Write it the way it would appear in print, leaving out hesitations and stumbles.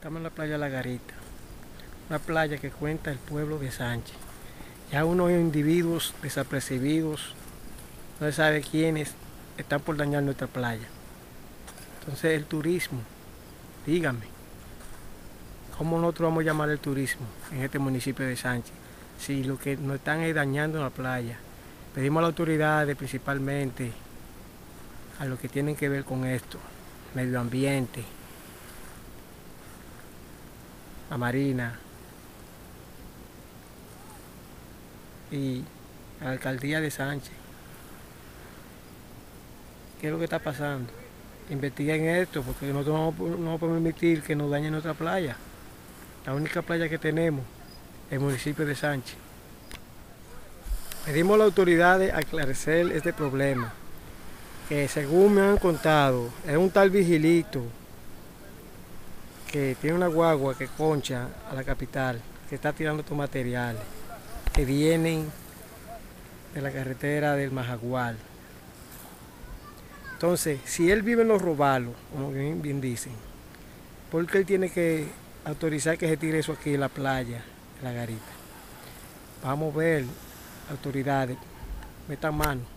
Estamos en la playa La Garita, una playa que cuenta el pueblo de Sánchez. Ya unos individuos desapercibidos, no se sabe quiénes, están por dañar nuestra playa. Entonces el turismo, dígame, ¿cómo nosotros vamos a llamar el turismo en este municipio de Sánchez? Si lo que nos están es dañando la playa. Pedimos a las autoridades, principalmente a los que tienen que ver con esto, medio ambiente, la marina y a la alcaldía de Sánchez. ¿Qué es lo que está pasando? Investiguen esto, porque nosotros no podemos permitir que nos dañen nuestra playa. La única playa que tenemos es el municipio de Sánchez. Pedimos a las autoridades aclarecer este problema, que según me han contado, es un tal Vigilito que tiene una guagua que concha a la capital, que está tirando estos materiales, que vienen de la carretera del Majagual. Entonces, si él vive en los robalos, como bien dicen, ¿por qué él tiene que autorizar que se tire eso aquí en la playa, en La Garita? Vamos a ver, autoridades, metan mano.